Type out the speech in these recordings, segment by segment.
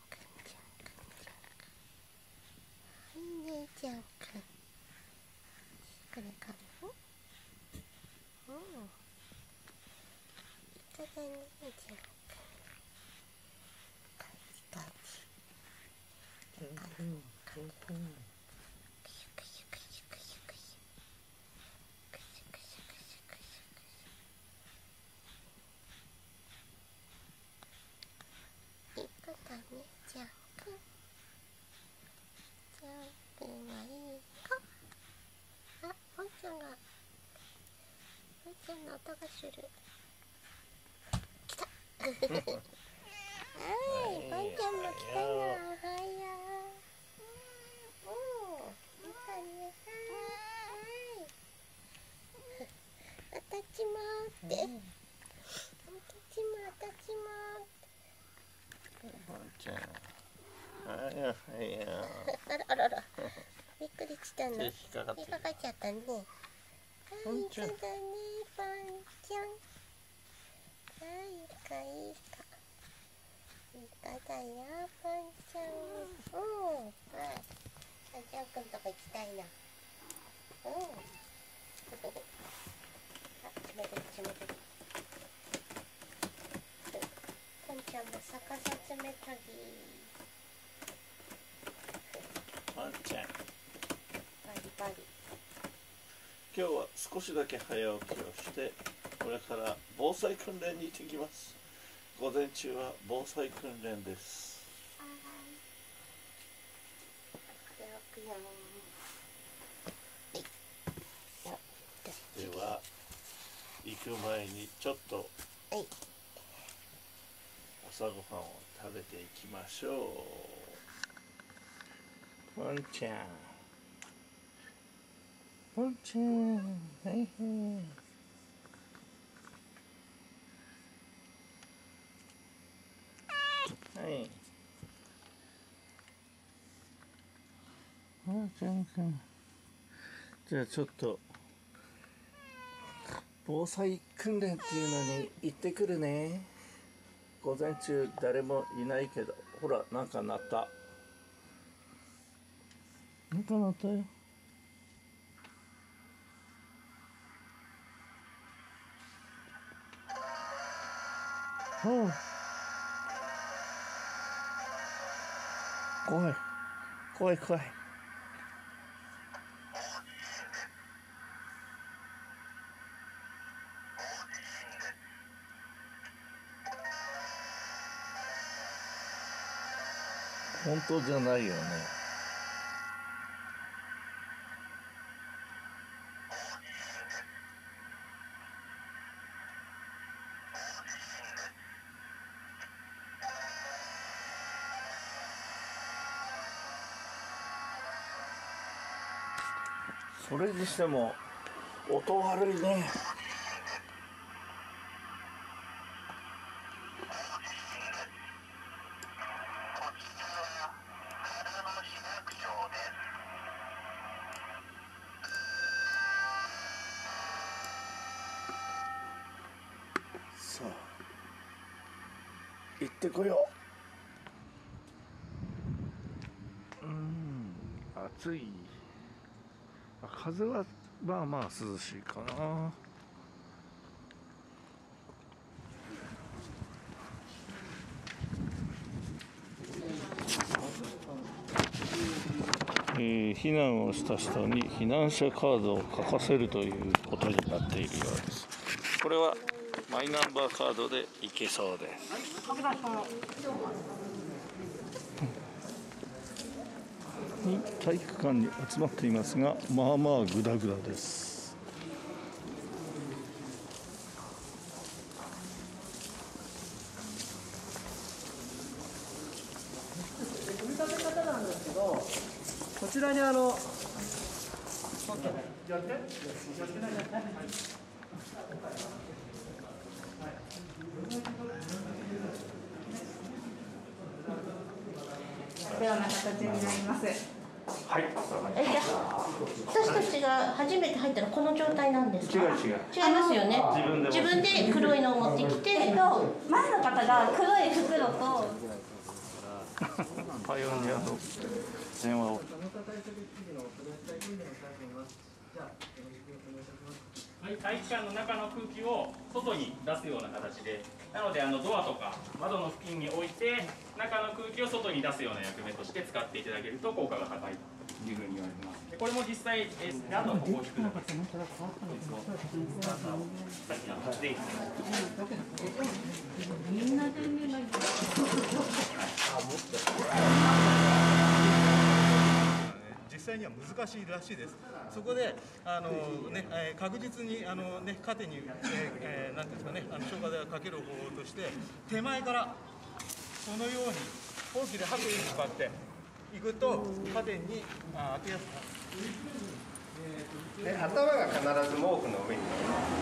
姉ちゃんくん。これかな。うん。ただ姉ちゃんくん。カチカチ。くしゅくしゅくしゅくしゅくしゅくしゅくしゅくしゅくしゅくしゅ。いい子だね、ちゃんくん。ちゃんくんはいい子。あ、ポンちゃんが、ポンちゃんの音がする。来た。はい、ポンちゃんも来たな。おはよう。来たね。はい。私もって。私も。 ポンちゃん。はいよ。 あら。びっくりしたの。引っかかっちゃったね。はい、いい子だね、ポンちゃん。はい、いい子。いい子だよ、ポンちゃん。はい。ジャン君とこ行きたいな。あ、冷たい。ポンちゃんも逆さ冷たぎ。 ポンちゃん。 バリ。 今日は少しだけ早起きをして、これから防災訓練に行ってきます。午前中は防災訓練です。では行く前にちょっと朝ごはんを食べていきましょう。ポンちゃん、はい。ポンちゃんくん、じゃあちょっと防災訓練っていうのに行ってくるね。午前中誰もいないけど、ほら、なんか鳴った。なんか鳴ったよ。怖い。本当じゃないよね。それにしても音悪いね。さあ、行ってこよう。暑い。風はまあまあ涼しいかな。避難をした人に避難者カードを書かせるということになっているようです。これはマイナンバーカードで行けそうです。体育館に集まっていますが、まあまあグダグダです。 際にやってこのような形になります。 はい。 じゃあ私たちが初めて入ったらこの状態なんですか？違いますよね。自分で黒いのを持ってきて、 前の方が黒い袋とパイオニアの電話を。 はい、体育館の中の空気を外に出すような形で、なのでドアとか窓の付近に置いて中の空気を外に出すような役目として使っていただけると効果が高いというふうに言われてます。でこれも実際、あとはここを引くだけです。さっきの電気実際には難しいらしいです。そこで確実にカテに、なんていうんですかね、消火剤をかける方法として手前からこのようにほうきでハケに引っ張っていくとカテに開けやすくなる。 頭が必ず毛布の上に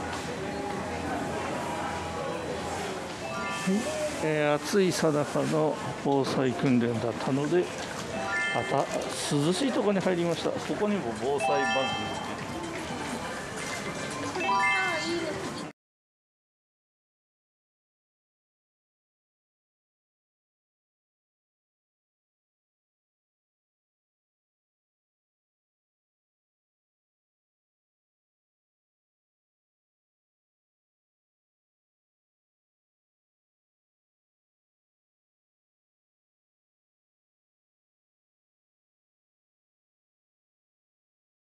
暑いさなかの防災訓練だったので、また涼しいところに入りました。ここにも防災バッグ